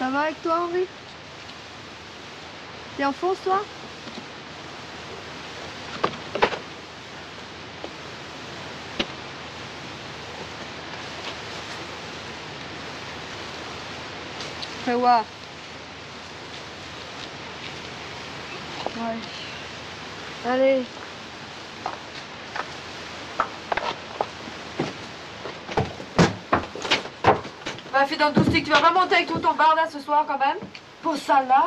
Ça va avec toi, Henri? T'es en France, toi? Fais voir. Ouais. Allez. Bah, fais dans 12 sticks, tu vas pas monter avec tout ton barda ce soir quand même? Pour ça là?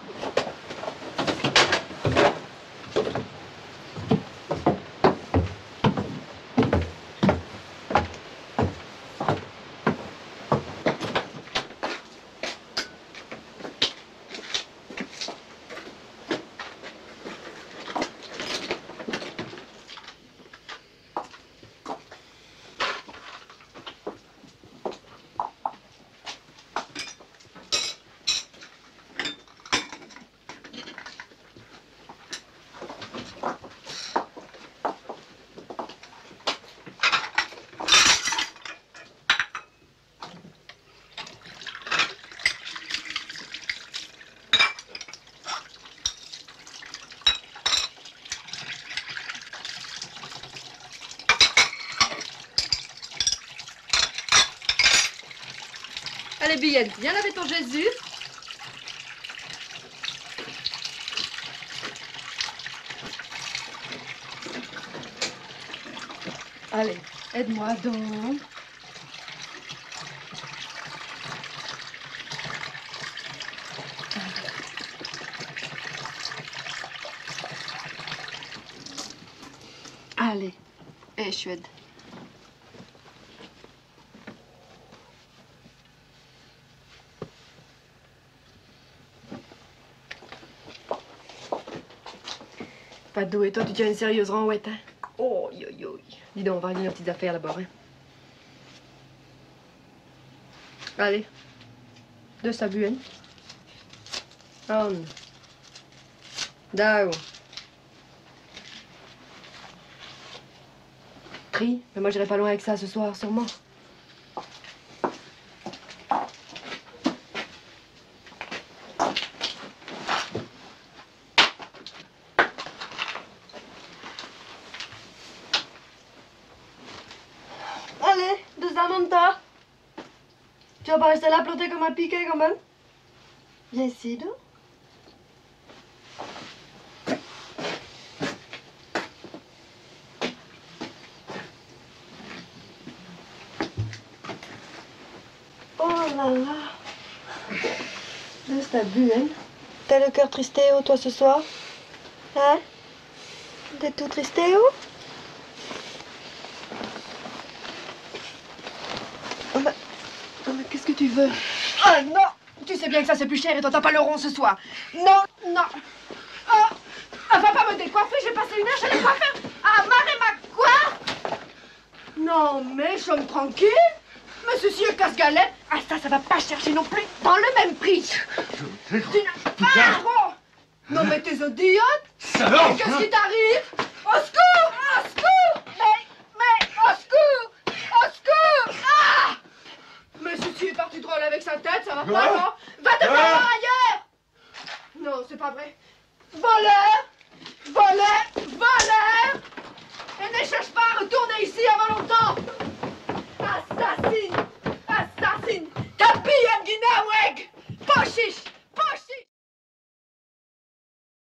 Allez, Billette, viens laver ton Jésus. Allez, aide-moi donc. Allez, et chouette. Pas de dos, et toi, tu tiens une sérieuse renouette, hein? Oh, yo, yo. Dis donc, on va régler nos petites affaires d'abord, hein? Allez. De sa buenne. On. Dao. Tri, mais moi, j'irai pas loin avec ça ce soir, sûrement. Allez, descends-toi. Tu vas pas rester là planté comme un piquet quand même? Viens ici, donc. Oh là là. Laisse ta buenne. T'as le cœur tristéo, toi, ce soir? Hein? T'es tout tristéo? Mais qu'est-ce que tu veux? Ah non! Tu sais bien que ça c'est plus cher et toi t'as pas le rond ce soir. Non, non. Oh, elle va pas me décoiffer, je vais passer une heure chez le coiffeur. Ah, marrer ma coiffe! Non, mais je me tranquille. Mais ceci est casse-galette. Ah, ça va pas chercher non plus dans le même prix. Tu n'as pas un rond. Non, mais t'es idiote. Qu'est-ce qui t'arrive? Au secours! Au secours! Mais, au secours! Au secours! Ah! Mais ceci est parti drôle avec sa tête, ça va pas, non? Va te faire voir ailleurs! Non, c'est pas vrai. Voleur! Voleur! Voleur! Et ne cherche pas à retourner ici avant longtemps!